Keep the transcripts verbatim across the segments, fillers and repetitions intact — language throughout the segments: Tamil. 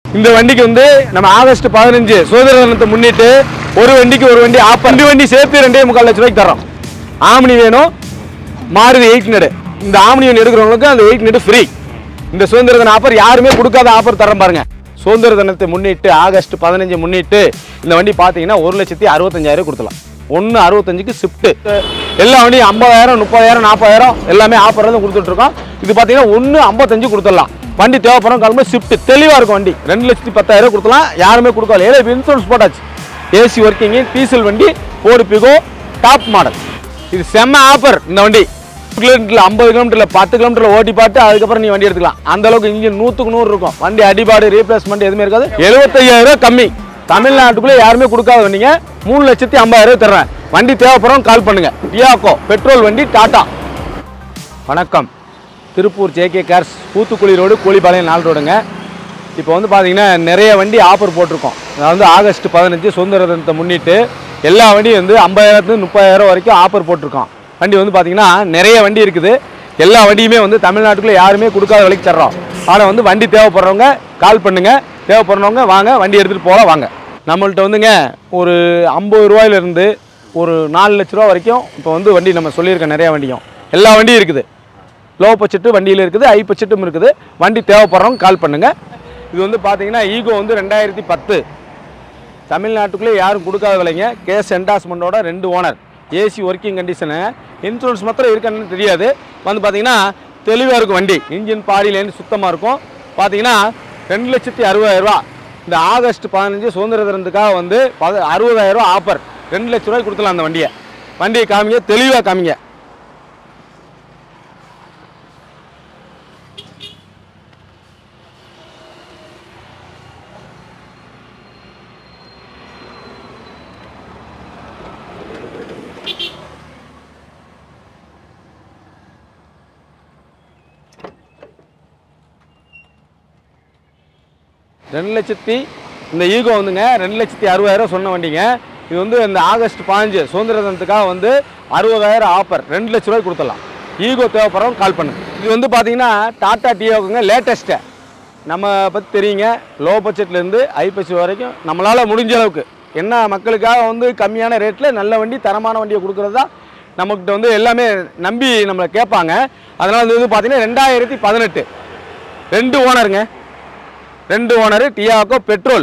இந்த வண்டிக்கு வந்து நம்ம ஆகஸ்ட் பதினஞ்சு சுதந்திர தினத்தை முன்னிட்டு ஒரு வண்டிக்கு ஒரு வண்டி ஆஃபர், ரெண்டு வண்டி சேர்த்து ரெண்டே முக்கால் லட்ச ரூபாய்க்கு தரோம். ஆம்னி வேணும், மாருதி எயிட் நடு. இந்த ஆம்னி ஒன்று எடுக்கிறவங்களுக்கு அந்த எயிட் நடு ஃப்ரீ. இந்த சுதந்திர தின ஆஃபர் யாருமே கொடுக்காத ஆஃபர் தரோம் பாருங்க. சுதந்திர தினத்தை முன்னிட்டு ஆகஸ்ட் பதினஞ்சு முன்னிட்டு இந்த வண்டி பார்த்தீங்கன்னா ஒரு லட்சத்தி அறுபத்தஞ்சாயிரம் கொடுத்துலாம். ஒன்று அறுபத்தஞ்சுக்கு ஷிஃப்ட்டு. எல்லா வண்டியும் ஐம்பதாயிரம் முப்பதாயிரம் நாற்பதாயிரம் எல்லாமே ஆஃபர் வந்து கொடுத்துட்ருக்கோம். இது பார்த்தீங்கன்னா ஒன்று ஐம்பத்தஞ்சு கொடுத்துடலாம். வண்டி தேவைப்படும் கிளம்ப ஷிஃப்ட் தெளிவாக இருக்கும். வண்டி ரெண்டு லட்சத்தி பத்தாயிரம் கொடுத்துலாம். யாருமே கொடுக்கல. ஏன்னா இன்சூரன்ஸ் போட்டாச்சு. ஏசி ஒர்க்கிங்கு, டீசல் வண்டி, போர்டு பிகோ, டாப் மாடல். இது செம்ம ஆஃபர். இந்த வண்டி கிலோமீட்டரில் ஐம்பது கிலோமீட்டரில் பத்து கிலோமீட்டரில் ஓட்டி பார்த்து அதுக்கப்புறம் நீ வண்டி எடுத்துக்கலாம். அந்த அளவுக்கு இன்ஜின் நூற்றுக்கு நூறு இருக்கும். வண்டி அடிபாடு ரீப்ளேஸ்மெண்ட் எதுவுமே இருக்காது. எழுபத்தையாயிரம் கம்மி. தமிழ்நாட்டுக்குள்ளே யாருமே கொடுக்காத வண்டிங்க. மூணு லட்சத்தி ஐம்பதாயிரம் தர்றேன். வண்டி தேவைப்படுறோம் கால் பண்ணுங்க. டியாக்கோ பெட்ரோல் வண்டி, டாடா. வணக்கம். Tiruppur JK cars, Poothukuli road, Kozhipalayam நாலு ரோடுங்க. இப்போ வந்து பார்த்தீங்கன்னா நிறைய வண்டி ஆஃபர் போட்டிருக்கோம். அதாவது ஆகஸ்ட் பதினஞ்சு சுதந்திர தினத்தை முன்னிட்டு எல்லா வண்டியும் வந்து ஐம்பதாயிரத்துலேருந்து முப்பதாயிரம் வரைக்கும் ஆஃபர் போட்டிருக்கோம். வண்டி வந்து பார்த்தீங்கன்னா நிறைய வண்டி இருக்குது. எல்லா வண்டியுமே வந்து தமிழ்நாட்டுக்குள்ளே யாருமே கொடுக்காத விலைக்கு தர்றோம். ஆனால் வந்து வண்டி தேவைப்படுறவங்க கால் பண்ணுங்கள். தேவைப்படுறவங்க வாங்க, வண்டி எடுத்துகிட்டு போகலாம் வாங்க. நம்மள்ட்ட வந்துங்க ஒரு ஐம்பது ரூபாயிலிருந்து ஒரு நாலு லட்ச ரூபா வரைக்கும் இப்போ வந்து வண்டி நம்ம சொல்லியிருக்கோம். நிறையா வண்டியும் எல்லா வண்டியும் இருக்குது. லோ பட்ஜெட்டு வண்டியில் இருக்குது, ஹை பட்ஜெட்டும் இருக்குது. வண்டி தேவைப்படுறவங்க கால் பண்ணுங்கள். இது வந்து பார்த்தீங்கன்னா ஈகோ வந்து ரெண்டாயிரத்தி பத்து தமிழ்நாட்டுக்குள்ளே யாரும் கொடுக்காத விலைங்க. கேஸ் என்டாஸ்மெண்ட்டோட ரெண்டு owner, AC working condition, insurance மாத்திரம் இருக்குன்னு தெரியாது. வந்து பார்த்தீங்கன்னா தெளிவாக இருக்கும். வண்டி இன்ஜின் பாடியிலேருந்து சுத்தமாக இருக்கும். பார்த்தீங்கன்னா ரெண்டு லட்சத்தி அறுபதாயிரரூவா இந்த ஆகஸ்ட் பதினஞ்சு சுதந்திர தினத்துக்காக வந்து பத அறுபதாயிரரூவா ஆஃபர். ரெண்டு லட்ச ரூபாய்க்கு கொடுத்துலாம் அந்த வண்டியை. வண்டியை காமிங்க, தெளிவாக காமிங்க. ரெண்டு லட்சத்தி இந்த ஈகோ வந்துங்க ரெண்டு லட்சத்தி அறுபதாயிரம் சொன்ன வண்டிங்க. இது வந்து இந்த ஆகஸ்ட் பதினஞ்சு சுதந்திர தினத்துக்காக வந்து அறுபதாயிரம் ஆஃபர். ரெண்டு லட்ச ரூபாய்க்கு கொடுத்துடலாம். ஈகோ தேவைப்படுறவங்க கால் பண்ணுங்க. இது வந்து பார்த்தீங்கன்னா டாடா டியோக்குங்க லேட்டஸ்ட்டு. நம்ம பற்றி தெரியுங்க. லோ பட்ஜெட்லேருந்து ஹை பட்ஜெட் வரைக்கும் நம்மளால் முடிஞ்ச அளவுக்கு என்ன மக்களுக்காக வந்து கம்மியான ரேட்டில் நல்ல வண்டி, தரமான வண்டியை கொடுக்குறது தான் நம்மக்கிட்ட வந்து எல்லாமே நம்பி நம்மளை கேட்பாங்க. அதனால் வந்து இது பார்த்தீங்கன்னா ரெண்டாயிரத்தி பதினெட்டு ரெண்டு ஓனருங்க. ரெண்டு owner, Tiago petrol.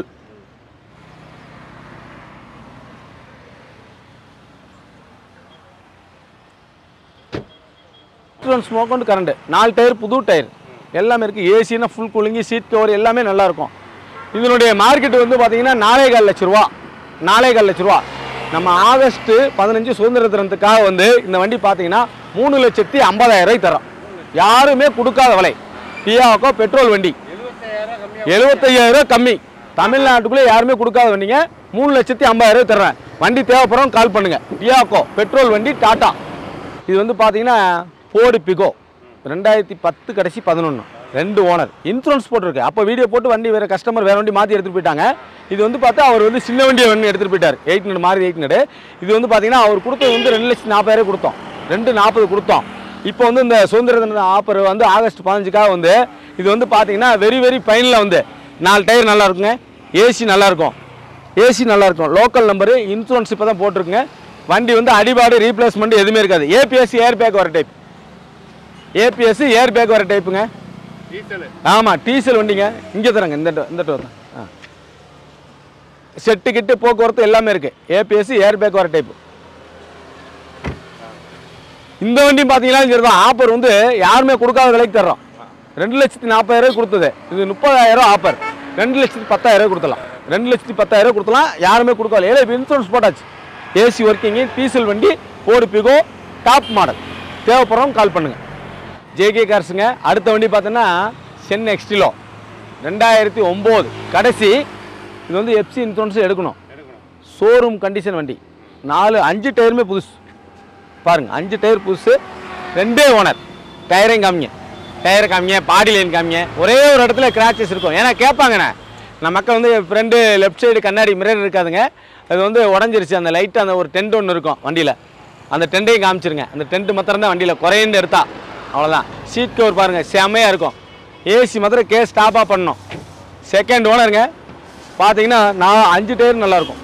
Smoke and current, நாலு டயர், புது டயர் எல்லாமே இருக்குது. ஏசினா ஃபுல் கூலிங்கு, சீட் கவர் எல்லாமே நல்லாயிருக்கும். இதனுடைய மார்க்கெட்டு வந்து பார்த்தீங்கன்னா நாலே கால் லட்ச ரூபா நாலே கால் லட்ச ரூபா. நம்ம ஆகஸ்ட் பதினஞ்சு சுதந்திர தினத்துக்காக வந்து இந்த வண்டி பார்த்தீங்கன்னா மூணு லட்சத்தி ஐம்பதாயிரம் ரூபாய் தரோம். யாருமே கொடுக்காத விலை. டியாக்கோ பெட்ரோல் வண்டி எழுபத்தையாயிரம் கம்மி. தமிழ்நாட்டுக்குள்ளே யாருமே கொடுக்காத வண்டிங்க. மூணு லட்சத்தி ஐம்பதாயிரம் தர்றேன். வண்டி தேவைப்படுறோம் கால் பண்ணுங்க. டியாக்கோ பெட்ரோல் வண்டி, டாடா. இது வந்து பார்த்தீங்கன்னா போர்டு பிகோ ரெண்டாயிரத்தி பத்து கடைசி பதினொன்று ரெண்டு ஓனர், இன்சூரன்ஸ் போட்டிருக்கு. அப்போ வீடியோ போட்டு வண்டி வேறு கஸ்டமர் வேறு வண்டி மாற்றி எடுத்துகிட்டு போயிட்டாங்க. இது வந்து பார்த்தா அவர் வந்து சின்ன வண்டியை வண்டி எடுத்துகிட்டு போயிட்டார். எயிட் நடு மாறி எயிட் நடு. இது வந்து பார்த்தீங்கன்னா அவர் கொடுத்தது வந்து ரெண்டு லட்சத்தி நாற்பதாயிரம் கொடுத்தோம். ரெண்டு நாற்பது கொடுத்தோம். இப்போ வந்து இந்த சுதந்திர தின ஆஃபர் வந்து ஆகஸ்ட் பதினஞ்சுக்காக வந்து இது வந்து பார்த்தீங்கன்னா வெரி வெரி ஃபைனலில் வந்து நாலு டயர் நல்லா இருக்குங்க. ஏசி நல்லாயிருக்கும். ஏசி நல்லாயிருக்கும். லோக்கல் நம்பரு, இன்சூரன்ஸ் இப்போ தான் போட்டிருக்குங்க. வண்டி வந்து அடிபாடு ரீப்ளேஸ்மெண்ட் எதுவுமே இருக்காது. ஏபிஎஸ் ஏர் பேக் வர டைப். ஏபிஎஸ் ஏர் பேக் வர டைப்புங்க. ஆமாம், டீசல் வண்டிங்க. இங்கே தரங்க. இந்த இந்த தான் ஆ செட்டு கிட்டு போக்குவரத்து எல்லாமே இருக்குது. ஏபிஎஸ் ஏர் பேக் வர டைப்பு. இந்த வண்டியும் பார்த்தீங்கன்னா சரி தான். ஆஃபர் வந்து யாருமே கொடுக்காத விலைக்கு தர்றோம். ரெண்டு லட்சத்தி நாற்பதாயிரம் கொடுத்தது. இது முப்பதாயிரம் ஆஃபர். ரெண்டு லட்சத்தி பத்தாயிரம் கொடுத்தலாம். ரெண்டு லட்சத்தி பத்தாயிரம் கொடுத்தலாம். யாருமே கொடுக்கல. ஏன்னா இப்போ இன்சூரன்ஸ் போட்டாச்சு. ஏசி ஒர்க்கிங்கு, டீசல் வண்டி, போர்டு பிகோ, டாப் மாடல். தேவைப்படுறவங்க கால் பண்ணுங்கள். ஜேகே கார்ஸுங்க. அடுத்த வண்டி பார்த்தோன்னா சென் எக்ஸ்டிலோ ரெண்டாயிரத்தி ஒம்பது கடைசி. இது வந்து எஃப்சி இன்சூரன்ஸ் எடுக்கணும். ஷோரூம் கண்டிஷன் வண்டி. நாலு அஞ்சு டயருமே புதுசு பாருங்கள். அஞ்சு டயர் புதுசு. ரெண்டே ஓனர். டயரையும் காமிங்க. டயரை காமிங்க, பாடி லைன் காமிங்க. ஒரே ஒரு இடத்துல கிராச்சஸ் இருக்கும். ஏன்னா கேட்பாங்கண்ணே நம்ம மக்கள் வந்து ஃப்ரெண்டு லெஃப்ட் சைடு கண்ணாடி மிரர் இருக்காதுங்க. அது வந்து உடஞ்சிருச்சு. அந்த லைட்டு அந்த ஒரு டென்ட் ஒன்று இருக்கும் வண்டியில். அந்த டென்ட்டையும் காமிச்சிருங்க. அந்த டென்ட்டு மாத்திரம் தான் வண்டியில் குறைந்து எடுத்தா அவ்வளோதான். சீட் கவர் பாருங்கள் செம்மையாக இருக்கும். ஏசி மாத்திரம் கேஸ் ஸ்டாப்பாக பண்ணணும். செகண்ட் ஓனருங்க. பார்த்தீங்கன்னா நான் அஞ்சு டயர் நல்லாயிருக்கும்.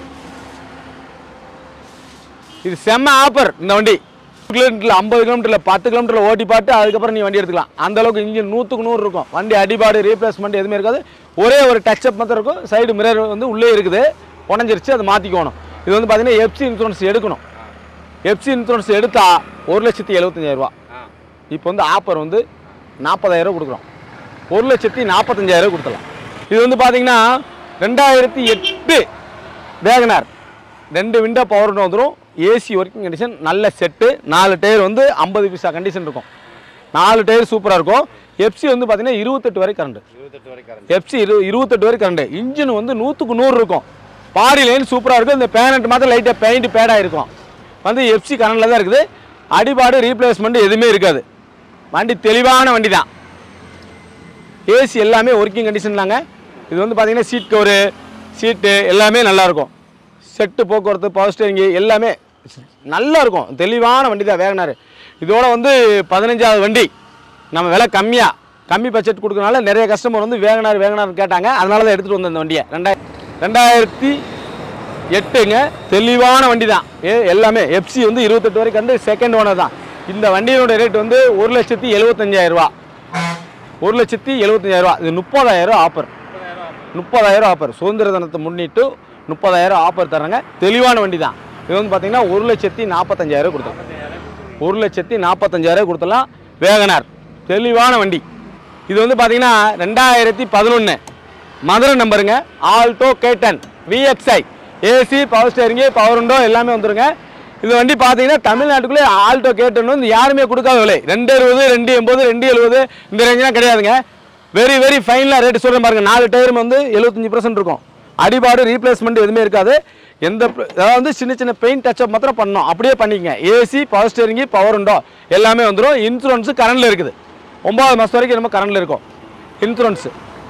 இது செம்ம ஆஃபர். இந்த வண்டி கிலோமீட்டரில் ஐம்பது கிலோமீட்டரில் பத்து கிலோமீட்டரில் ஓட்டி பார்த்து அதுக்கப்புறம் நீ வண்டி எடுத்துக்கலாம். அந்தளவுக்கு இன்ஜின் நூற்றுக்கு நூறு இருக்கும். வண்டி அடிபாடு ரீப்ளேஸ்மெண்ட் எதுவுமே இருக்காது. ஒரே ஒரு டச்சப் மாத்திரம் இருக்கும். சைடு மிரர் வந்து உள்ளே இருக்குது, உடஞ்சிருச்சு, அதை மாற்றிக்கணும். இது வந்து பார்த்தீங்கன்னா எஃப்சி இன்சூரன்ஸ் எடுக்கணும். எஃப்சி இன்சூரன்ஸ் எடுத்தால் ஒரு லட்சத்தி எழுபத்தஞ்சாயிரரூவா. இப்போ வந்து ஆஃபர் வந்து நாற்பதாயிரம் கொடுக்குறோம். ஒரு லட்சத்தி நாற்பத்தஞ்சாயிரம் கொடுத்துடலாம். இது வந்து பார்த்தீங்கன்னா ரெண்டாயிரத்தி எட்டு வேகனார், ரெண்டு விண்டோ பவர் வந்துடும், ஏசி ஒர்க்கிங் கண்டிஷன், நல்ல செட்டு, நாலு டயர் வந்து ஐம்பது பைசா கண்டிஷன் இருக்கும், நாலு டயர் சூப்பராக இருக்கும். எஃப்சி வந்து பார்த்தீங்கன்னா இருபத்தெட்டு வரை கரண்ட், எஃப்சி இரு இருபத்தெட்டு வரை கரண்ட். இன்ஜின் வந்து நூற்றுக்கு நூறு இருக்கும். பாடி லைன் சூப்பராக இருக்கும். இந்த பேனட் மாத்திரம் லைட்டாக பெயிண்ட் பேடாக இருக்கும். வந்து எஃப்சி கரண்டில் தான் இருக்குது. அடிபாடு ரீப்ளேஸ்மெண்ட் எதுவுமே இருக்காது. வண்டி தெளிவான வண்டி தான். ஏசி எல்லாமே ஒர்க்கிங் கண்டிஷன் தாங்க. இது வந்து பார்த்தீங்கன்னா சீட் கவரு, சீட்டு எல்லாமே நல்லாயிருக்கும். செட்டு போக்குவரத்து, பவர் ஸ்டேரிங்கு எல்லாமே நல்லா இருக்கும். தெளிவான வண்டி தான் வேகனார். இதோட வந்து பதினஞ்சாவது வண்டி. நம்ம விலை கம்மியாக கம்மி பட்ஜெட் கொடுக்கறனால நிறைய கஸ்டமர் வந்து வேகனார் வேகனார் கேட்டாங்க. அதனால தான் எடுத்துகிட்டு வந்தேன் இந்த வண்டியை. ரெண்டாயிர ரெண்டாயிரத்தி எட்டுங்க. தெளிவான வண்டி தான். ஏ எல்லாமே எஃப்சி வந்து இருபத்தெட்டு வரைக்கும் கண்டு செகண்ட் ஓனர் தான். இந்த வண்டியோட ரேட் வந்து ஒரு லட்சத்தி எழுபத்தஞ்சாயிரரூவா. ஒரு லட்சத்தி எழுபத்தஞ்சாயிரரூவா. இது முப்பதாயிரம் ஆஃபர். முப்பதாயிரம் ஆஃபர். சுதந்திர தினத்தை முன்னிட்டு முப்பதாயிரம் ஆஃபர் தராங்க. தெளிவான வண்டி தான். இது வந்து பார்த்தீங்கன்னா ஒரு லட்சத்தி நாற்பத்தஞ்சாயிரம் கொடுத்தலாம். ஒரு லட்சத்தி நாற்பத்தஞ்சாயிரம் கொடுத்தலாம். வேகனார் தெளிவான வண்டி. இது வந்து பார்த்தீங்கன்னா ரெண்டாயிரத்தி பதினொன்று மதுரை நம்பருங்க. Alto K ten VXI, AC, power steering, power window எல்லாமே வந்துருங்க. இது வண்டி பார்த்தீங்கன்னா தமிழ்நாட்டுக்குள்ளே ஆல்டோ கேட்டன் வந்து யாருமே கொடுக்காத விலை. ரெண்டு எழுபது, ரெண்டு எண்பது, ரெண்டு எழுபது இந்த ரேஞ்செலாம் கிடையாதுங்க. வெரி வெரி ஃபைனாக ரேட்டு சொல்கிறேன் பாருங்கள். நாலு டயரும் வந்து எழுபத்தஞ்சு பர்சன்ட் இருக்கும். அடிபாடு ரீப்ளேஸ்மெண்ட் எதுவுமே இருக்காது. எந்த அதாவது வந்து சின்ன சின்ன பெயிண்ட் டச்சப் மாத்திரம் பண்ணணும், அப்படியே பண்ணிக்கங்க. AC, power steering, power window எல்லாமே வந்துடும். இன்சூரன்ஸு கரண்டில் இருக்குது. ஒம்பது மாதம் வரைக்கும் நம்ம கரண்டில் இருக்கும். இன்சூரன்ஸு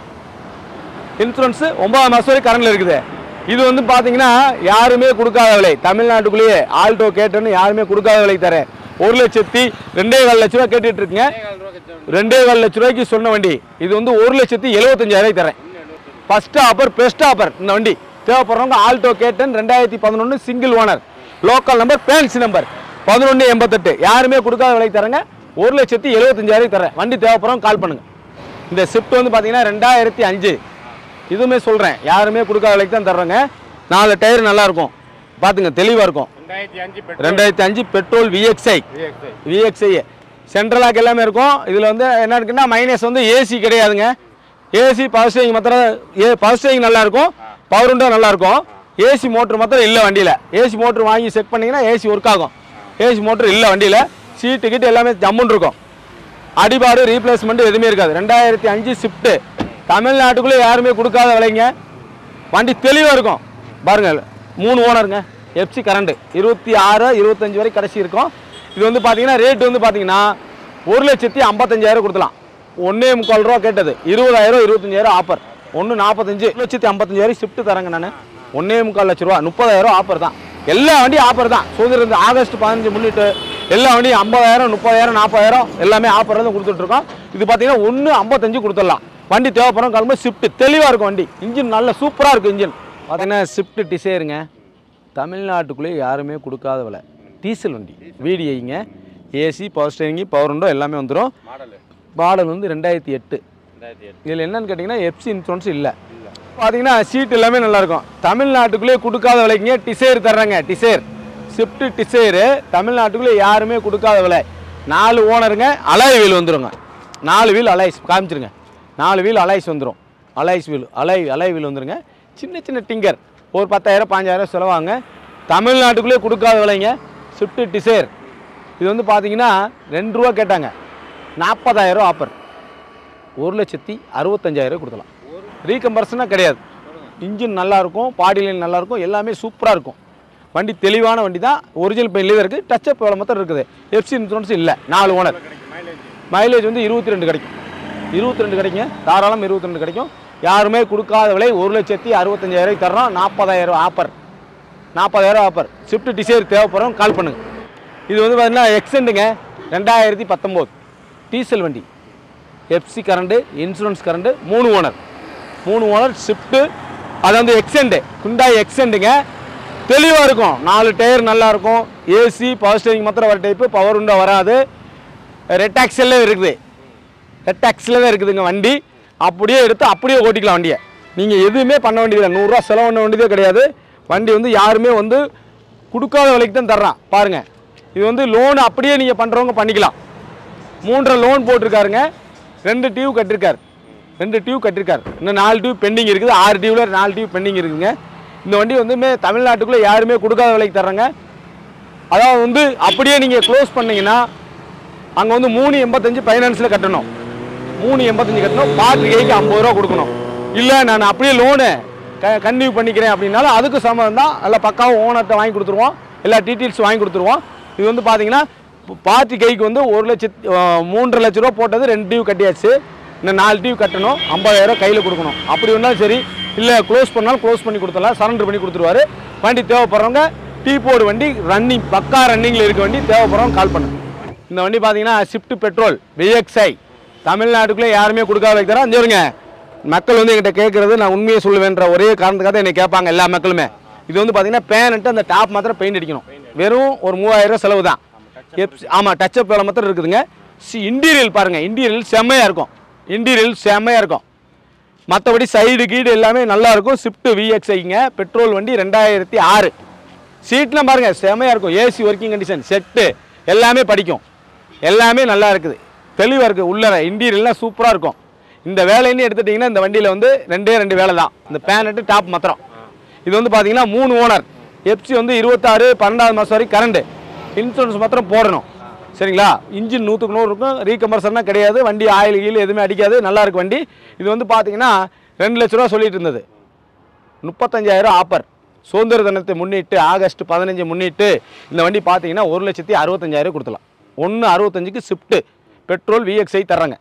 இன்சூரன்ஸு ஒம்பது மாதம் வரைக்கும் கரண்டில் இருக்குது. இது வந்து பார்த்தீங்கன்னா யாருமே கொடுக்காத விலை. தமிழ்நாட்டுக்குள்ளேயே ஆல்டோ கேட்டுன்னு யாருமே கொடுக்காத விலை தரேன். ஒரு லட்சத்தி ரெண்டே கால் லட்ச ரூபா கேட்டுட்டு இருக்குங்க. ரெண்டே கால் லட்ச ரூபாய்க்கு சொன்ன வண்டி இது வந்து ஒரு லட்சத்தி எழுபத்தஞ்சாயிரம் தரேன். First offer, best offer. இந்த வண்டி தேவைப்படுறவங்க ஆல்டோ கேட்டன் ரெண்டாயிரத்தி பதினொன்று single owner, local number, fancy number பதினொன்று எண்பத்தெட்டு. யாருமே கொடுக்காத விலை தரேங்க. ஒரு லட்சத்தி எழுபத்தஞ்சாயிரம் தரேன். வண்டி தேவைப்படுறவங்க கால் பண்ணுங்க. இந்த ஷிஃப்ட் வந்து பார்த்தீங்கன்னா ரெண்டாயிரத்தி அஞ்சு. இதுவுமே சொல்கிறேன், யாருமே கொடுக்காத விலைக்கு தான் தர்றேங்க. நாலு டயர் நல்லா இருக்கும், பார்த்துங்க, தெளிவாக இருக்கும். ரெண்டாயிரத்தி அஞ்சு பெட்ரோல் விஎக்ஸ்ஐ விஎக்ஸ்ஐ சென்ட்ரலாக எல்லாமே இருக்கும். இதில் வந்து என்ன இருக்குன்னா மைனஸ் வந்து ஏசி கிடையாதுங்க. ஏசி பவர் ஸ்டேரிங் மாத்திரம், ஏ பவர் ஸ்டேரிங் நல்லாயிருக்கும், பவர் விண்டோ நல்லாயிருக்கும். ஏசி மோட்ரு மாத்திரம் இல்லை வண்டியில். ஏசி மோட்ரு வாங்கி செட் பண்ணிங்கன்னா ஏசி ஒர்க் ஆகும். ஏசி மோட்ரு இல்லை வண்டியில். சீட்டு கிட்ட எல்லாமே ஜம்முன்னு இருக்கும். அடிபாடு ரீப்ளேஸ்மெண்ட் எதுவுமே இருக்காது. ரெண்டாயிரத்தி அஞ்சு ஷிஃப்ட்டு. தமிழ்நாட்டுக்குள்ளே யாருமே கொடுக்காத விலைங்க. வண்டி தெளிவாக இருக்கும் பாருங்கள். மூணு ஓனருங்க. எஃப்சி கரண்ட் இருபத்தி ஆறு இருபத்தஞ்சி வரை கடைசி இருக்கும். இது வந்து பார்த்தீங்கன்னா ரேட்டு வந்து பார்த்தீங்கன்னா ஒரு லட்சத்தி ஐம்பத்தஞ்சாயிரம் கொடுக்கலாம். ஒன்றே முக்கால் ரூபா கேட்டது. இருபதாயிரம் இருபத்தஞ்சாயிரம் ஆஃபர். ஒன்று நாற்பத்தஞ்சு லட்சத்தி ஐம்பத்தஞ்சாயிரம் ஷிஃப்ட்டு தரேங்க நான். ஒன்றே முக்கால் லட்ச ரூபா, முப்பதாயிரம் ஆஃபர் தான். எல்லா வண்டியும் ஆஃபர் தான். சுதந்திர ஆகஸ்ட் பதினஞ்சு முன்னிட்டு எல்லா வண்டியும் ஐம்பதாயிரம், முப்பதாயிரம், நாற்பதாயிரம் எல்லாமே ஆஃபர் தான் கொடுத்துட்ருக்கோம். இது பார்த்தீங்கன்னா ஒன்று ஐம்பத்தஞ்சு கொடுத்துடலாம். வண்டி தேவைப்படும் கிளம்பு. ஷிஃப்ட் தெளிவாக இருக்கும். வண்டி இன்ஜின் நல்ல சூப்பராக இருக்கும். இன்ஜின் பார்த்தீங்கன்னா ஷிஃப்ட் டிசைருங்க. தமிழ்நாட்டுக்குள்ளேயே யாருமே கொடுக்காத விலை. டீசல் வண்டி விடிஐங்க. AC, power steering, power window எல்லாமே வந்துடும். மாடல் வந்து ரெண்டாயிரத்தி எட்டு. இதில் என்னன்னு கேட்டிங்கன்னா எஃப்சி இன்சூரன்ஸ் இல்லை. பார்த்தீங்கன்னா சீட் எல்லாமே நல்லாயிருக்கும். தமிழ்நாட்டுக்குள்ளேயே கொடுக்காத விலைக்குங்க டிசைர் தர்றாங்க. டிசைர் ஷிஃப்ட் டிசைரு தமிழ்நாட்டுக்குள்ளே யாருமே கொடுக்காத விலை. நாலு ஓனருங்க. அலாய் வீல் வந்துடுங்க. நாலு வீல் அலைஸ் காமிச்சிருங்க. நாலு வீல் அலைஸ் வந்துடும். Alloys wheel alloy alloy wheel வந்துடுங்க. சின்ன சின்ன டிங்கர் ஒரு பத்தாயிரம் பாஞ்சாயிரம் செலவாங்க. தமிழ்நாட்டுக்குள்ளே கொடுக்காத விலைங்க. Shift desire. இது வந்து பார்த்தீங்கன்னா ரெண்டு ரூபா கேட்டாங்க. நாற்பதாயிரம் ஆஃபர். ஒரு லட்சத்தி அறுபத்தஞ்சாயிரம் கொடுக்கலாம். ரீகம்பர்ஷனாக கிடையாது. இன்ஜின் நல்லாயிருக்கும், பாடி லைன் நல்லாயிருக்கும், எல்லாமே சூப்பராக இருக்கும். வண்டி தெளிவான வண்டி தான். ஒரிஜினல் பெயின்லேயே இருக்குது. டச்சப் வேலை மாத்திரம் இருக்குது. எஃப்சி இன்சூரன்ஸ் இல்லை. நாலு ஓனர். மைலேஜ் வந்து இருபத்தி ரெண்டு கிடைக்கும். இருபத்தி ரெண்டு கிடைக்குங்க. தாராளம் இருபத்தி ரெண்டு கிடைக்கும். யாருமே கொடுக்காத விலை ஒரு லட்சத்தி அறுபத்தஞ்சாயிரம் தர்றோம். நாற்பதாயிரம் ஆஃபர். நாற்பதாயிரம் ஆஃபர். ஷிஃப்ட் டிசைர் தேவைப்படுறோம் கால் பண்ணுங்க. இது வந்து பார்த்தீங்கன்னா எக்ஸெண்டுங்க. ரெண்டாயிரத்தி பத்தொம்போது டீசல் வண்டி. எஃப்சி கரண்டு, இன்சூரன்ஸ் கரண்டு, மூணு ஓனர். மூணு ஓனர் ஷிஃப்ட்டு, அது வந்து எக்ஸெண்டு, ஹுண்டாய் எக்ஸெண்டுங்க. தெளிவாக இருக்கும், நாலு டயர் நல்லாயிருக்கும், ஏசி பவர் ஸ்டேரிங் மாத்திரம் வர டைப்பு, பவர் உண்டா வராது. ரெட் ஆக்சல்லே இருக்குது, ரெட் ஆக்சலில் தான் இருக்குதுங்க வண்டி. அப்படியே எடுத்து அப்படியே ஓட்டிக்கலாம் வண்டியை. நீங்கள் எதுவுமே பண்ண வேண்டியதில்லை, நூறுரூவா செலவு பண்ண வேண்டியதே கிடையாது. வண்டி வந்து யாருமே வந்து கொடுக்காத விலைக்கு தான் தர்றான் பாருங்கள். இது வந்து லோன் அப்படியே நீங்கள் பண்ணுறவங்க பண்ணிக்கலாம். மூன்றரை லோன் போட்டிருக்காருங்க, ரெண்டு டியூ கட்டிருக்காரு, ரெண்டு டியூ கட்டிருக்காரு. இன்னும் நாலு டியூ பெண்டிங் இருக்குது, ஆறு டியூவில் நாலு டியூ பெண்டிங் இருக்குதுங்க. இந்த வண்டி வந்துமே தமிழ்நாட்டுக்குள்ளே யாருமே கொடுக்காத விலைக்கு தர்றாங்க. அதாவது வந்து அப்படியே நீங்கள் க்ளோஸ் பண்ணிங்கன்னா அங்கே வந்து மூணு எண்பத்தஞ்சு ஃபைனான்ஸில் கட்டணும், மூணு எண்பத்தஞ்சு கட்டணும், பார்ட்டி கைக்கு ஐம்பது ரூபா கொடுக்கணும். இல்லை நான் அப்படியே லோனு க கன்டினியூ பண்ணிக்கிறேன் அப்படின்னாலும் அதுக்கு சம்மந்தம் தான். நல்லா பக்காவும் ஓனர்கிட்ட வாங்கி கொடுத்துருவோம், எல்லா டீட்டெயில்ஸ் வாங்கி கொடுத்துருவோம். இது வந்து பார்த்தீங்கன்னா பார்ட்டி கைக்கு வந்து ஒரு லட்சத்து மூன்றரை லட்ச ரூபா போட்டது ரெண்டு டியூ கட்டியாச்சு. இன்னும் நாலு டியூ கட்டணும், ஐம்பதாயிரம் கையில் கொடுக்கணும். அப்படி ஒன்றாலும் சரி, இல்லை க்ளோஸ் பண்ணாலும் க்ளோஸ் பண்ணி கொடுத்துடலாம், சரண்டர் பண்ணி கொடுத்துருவாரு. வண்டி தேவைப்படுறவங்க டீ போர்டு வண்டி ரன்னிங் பக்கா ரன்னிங்கில் இருக்க வண்டி தேவைப்படுறவங்க கால் பண்ணுங்க. இந்த வண்டி பார்த்தீங்கன்னா ஷிஃப்ட் பெட்ரோல் விஎக்ஸ்ஐ, தமிழ்நாட்டுக்குள்ளே யாருமே கொடுக்காத வைக்கிறோம். அஞ்சு வருங்க மக்கள் வந்து என்கிட்ட கேட்குறது நான் உண்மையை சொல்லுவேன்ற ஒரே காரணத்துக்காக என்னை கேட்பாங்க எல்லா மக்களுமே. இது வந்து பார்த்தீங்கன்னா பேனட்டு அந்த டாப் மாத்திரம் பெயிண்ட் அடிக்கணும், வெறும் ஒரு மூவாயிரம் ரூபா செலவு தான். ஆமாம், டச்சப் வேலை மாத்திரம் இருக்குதுங்க. சி இன்டீரியல் பாருங்கள், இன்டீரியல் செம்மையாக இருக்கும், இன்டீரியல் செம்மையாக இருக்கும். மற்றபடி சைடு கீடு எல்லாமே நல்லாயிருக்கும். ஷிஃப்ட் விஎக்ஸ்ஐங்க, பெட்ரோல் வண்டி, ரெண்டாயிரத்தி ஆறு. சீட்லாம் பாருங்கள் செம்மையாக இருக்கும், ஏசி ஒர்க்கிங் கண்டிஷன், செட்டு எல்லாமே படிக்கும், எல்லாமே நல்லா இருக்குது, தெளிவாக இருக்குது. உள்ளே இன்டீரியல்லாம் சூப்பராக இருக்கும். இந்த வேலைன்னு எடுத்துட்டிங்கன்னா இந்த வண்டியில் வந்து ரெண்டே ரெண்டு வேலை தான், இந்த பேனட்டு டாப் மாத்திரம். இது வந்து பார்த்தீங்கன்னா மூணு ஓனர், எஃப்சி வந்து இருபத்தாறு பன்னெண்டாவது மாதம் வரைக்கும் கரண்டு, இன்சூரன்ஸ் மாத்திரம் போடணும் சரிங்களா. இன்ஜின் நூற்றுக்கு நூறு இருக்கும், ரீகம்பர்சர்னா கிடையாது, வண்டி ஆயில் கீழ் எதுவுமே அடிக்காது, நல்லா இருக்கு வண்டி. இது வந்து பார்த்தீங்கன்னா ரெண்டு லட்ச ரூபா சொல்லிட்டு இருந்தது, முப்பத்தஞ்சாயிரம் ஆப்பர். சுதந்திர தினத்தை முன்னிட்டு ஆகஸ்ட் பதினஞ்சு முன்னிட்டு இந்த வண்டி பார்த்தீங்கன்னா ஒரு லட்சத்தி அறுபத்தஞ்சாயிரம் கொடுத்துலாம். ஒன்று அறுபத்தஞ்சுக்கு ஷிஃப்ட்டு பெட்ரோல் விஎக்ஸ்ஐ தர்றாங்க.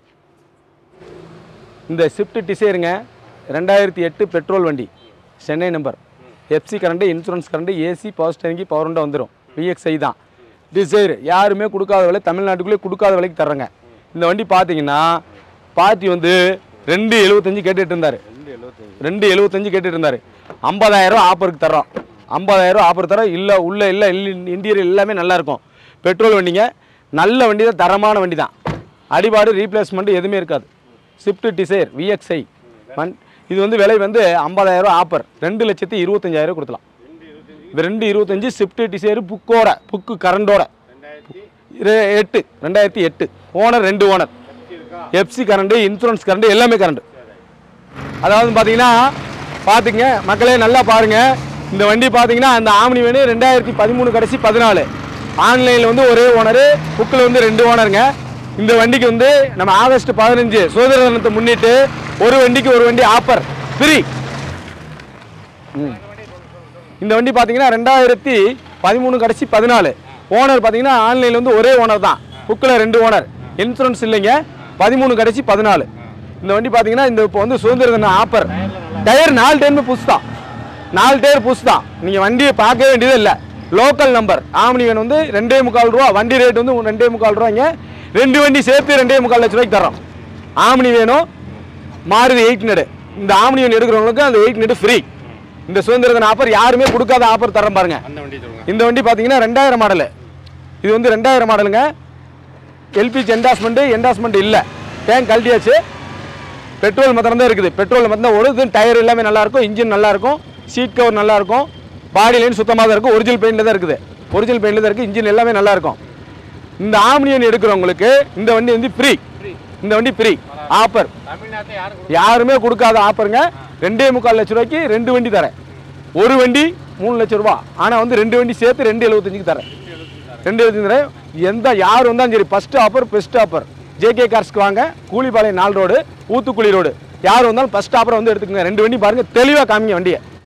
இந்த ஷிஃப்ட் டிசைருங்க, ரெண்டாயிரத்தி எட்டு பெட்ரோல் வண்டி, Chennai number, FC current, insurance current, AC power steering power உண்டா வந்துடும், விஎக்ஸ்ஐ தான். டிசைர் யாருமே கொடுக்காத விலை, தமிழ்நாட்டுக்குள்ளே கொடுக்காத விலைக்கு தர்றாங்க. இந்த வண்டி பார்த்தீங்கன்னா பார்ட்டி வந்து ரெண்டு எழுபத்தஞ்சு கேட்டுட்டு இருந்தார், ரெண்டு எழுபத்தஞ்சு கேட்டுட்டு இருந்தார். ஐம்பதாயிரம் ஆப்பருக்கு தர்றோம், ஐம்பதாயிரம் ஆப்பர் தரோம். இல்லை உள்ள இல்லை இன்டீரியர் எல்லாமே நல்லாயிருக்கும். பெட்ரோல் வண்டிங்க, நல்ல வண்டி தான், தரமான வண்டி தான், அடிபாடு ரீப்ளேஸ்மெண்ட் எதுவுமே இருக்காது. ஷிஃப்ட் டிசைர் விஎக்ஸ்ஐ வன் இது வந்து விலை வந்து ஐம்பதாயிரம் ஆப்பர், ரெண்டு லட்சத்தி இருபத்தஞ்சாயிரம் கொடுக்கலாம். ரெண்டு இருபத்தஞ்சு ஷிஃப்ட் டிசைர் புக்கோட, புக்கு கரண்டோட, எட்டு ரெண்டாயிரத்தி எட்டு ஓனர், ரெண்டு owner, FC current, insurance current, எல்லாமே கரண்டு. அதாவது பார்த்தீங்கன்னா பார்த்துங்க மக்களே, நல்லா பாருங்கள். இந்த வண்டி பார்த்தீங்கன்னா அந்த ஆம்னி வேணு ரெண்டாயிரத்தி பதிமூணு கடைசி பதினாலு, ஆன்லைனில் வந்து ஒரே ஓனரு, புக்கில் வந்து ரெண்டு ஓனருங்க. இந்த வண்டிக்கு வந்து நம்ம ஆகஸ்ட் பதினஞ்சு சுதந்திர தினத்தை முன்னிட்டு ஒரு வண்டிக்கு ஒரு வண்டி ஆஃபர் ஃப்ரீ. இந்த வண்டி பார்த்தீங்கன்னா ரெண்டாயிரத்தி பதிமூணு கடைசி பதினாலு, ஓனர் பார்த்தீங்கன்னா ஆன்லைனில் வந்து ஒரே ஓனர் தான், புக்கில் ரெண்டு ஓனர், இன்சூரன்ஸ் இல்லைங்க, பதிமூணு கடைசி பதினாலு. இந்த வண்டி பார்த்தீங்கன்னா இந்த இப்போ வந்து சுதந்திர தின ஆஃபர். டயர் நாலு டைம் புதுசு தான், நாலு டயர் புதுசு தான், நீங்கள் வண்டியை பார்க்க வேண்டியதே இல்லை. லோக்கல் நம்பர் ஆம்னி வேன் வந்து ரெண்டே முக்கால் ரூபா, வண்டி ரேட் வந்து ரெண்டே முக்கால் ரூபாய்ங்க. ரெண்டு வண்டி சேர்த்து ரெண்டே முக்கால் லட்ச ரூபாய்க்கு தரோம். ஆம்னி வேணும், மாருதி எயிட் நெடு, இந்த ஆம்னி வேன் எடுக்கிறவங்களுக்கு அந்த எயிட் நெடு ஃப்ரீ. இந்த சுதந்திர தின ஆஃபர் யாருமே கொடுக்காத ஆஃபர் தரோம் பாருங்க. இந்த வண்டி பார்த்தீங்கன்னா ரெண்டாயிரம் மாடலு, இது வந்து ரெண்டாயிரம் மாடலுங்க. எல்பிஜி என்டாஸ்மெண்ட்டு என்டாஸ்மெண்ட் இல்லை, டேங்க் கழட்டியாச்சு, பெட்ரோல் மாத்திரம் தான் இருக்குது. பெட்ரோல் மாத்திரம் ஓடுது, டயர் எல்லாமே நல்லாயிருக்கும், இன்ஜின் நல்லாயிருக்கும், சீட் கவர் நல்லாயிருக்கும், பாடி லைன் சுத்தமாக தான் இருக்கும், ஒரிஜினல் பெயிண்டில் தான் இருக்குது, ஒரிஜினல் பெயிண்டில் தான் இருக்குது, இன்ஜின் எல்லாமே நல்லாயிருக்கும். இந்த ஆம்னியன் எடுக்கிறவங்களுக்கு இந்த வண்டி வந்து ஃப்ரீ, இந்த வண்டி ஃப்ரீ ஆஃபர், யாருமே கொடுக்காத ஆஃபருங்க. ரெண்டே முக்கால் லட்ச ரூபாய்க்கு ரெண்டு வண்டி தரேன், ஒரு வண்டி மூணு லட்ச ரூபா, ஆனால் வந்து ரெண்டு வண்டி சேர்த்து ரெண்டு எழுபத்தஞ்சுக்கு தரேன், ரெண்டு எழுபத்தஞ்சு தரேன். எந்த யார் வந்தாலும் சரி, first offer best offer. JK கார்ஸ்க்கு வாங்க, கூலிபாளையம் நாலு ரோடு, ஊத்துக்குளி ரோடு, யார் வந்தாலும் ஃபஸ்ட் ஆஃபரை வந்து எடுத்துக்கோங்க. ரெண்டு வண்டி பாருங்கள், தெளிவாக காமிங்க வண்டியை.